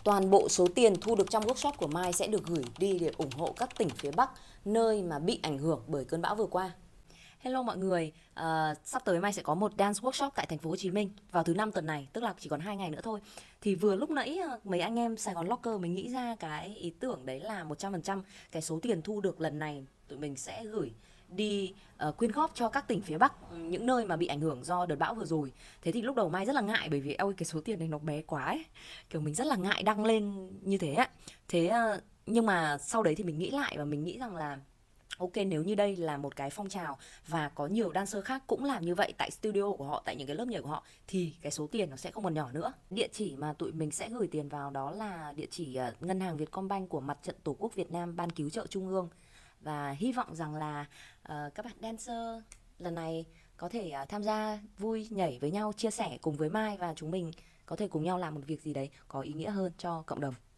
Toàn bộ số tiền thu được trong workshop của Mai sẽ được gửi đi để ủng hộ các tỉnh phía Bắc, nơi mà bị ảnh hưởng bởi cơn bão vừa qua. Hello mọi người, sắp tới Mai sẽ có một dance workshop tại thành phố Hồ Chí Minh vào thứ năm tuần này, tức là chỉ còn 2 ngày nữa thôi. Thì vừa lúc nãy mấy anh em Sài Gòn Locker mình nghĩ ra cái ý tưởng đấy là 100% cái số tiền thu được lần này tụi mình sẽ gửi đi quyên góp cho các tỉnh phía Bắc, những nơi mà bị ảnh hưởng do đợt bão vừa rồi. Thế thì lúc đầu Mai rất là ngại bởi vì ôi cái số tiền này nó bé quá ấy. Kiểu mình rất là ngại đăng lên như thế á. Nhưng mà sau đấy thì mình nghĩ lại và mình nghĩ rằng là ok, nếu như đây là một cái phong trào và có nhiều dancer khác cũng làm như vậy tại studio của họ, tại những cái lớp nhảy của họ, thì cái số tiền nó sẽ không còn nhỏ nữa. Địa chỉ mà tụi mình sẽ gửi tiền vào đó là địa chỉ ngân hàng Vietcombank của Mặt trận Tổ quốc Việt Nam, Ban Cứu trợ Trung ương. Và hy vọng rằng là các bạn dancer lần này có thể tham gia vui nhảy với nhau, chia sẻ cùng với Mai, và chúng mình có thể cùng nhau làm một việc gì đấy có ý nghĩa hơn cho cộng đồng.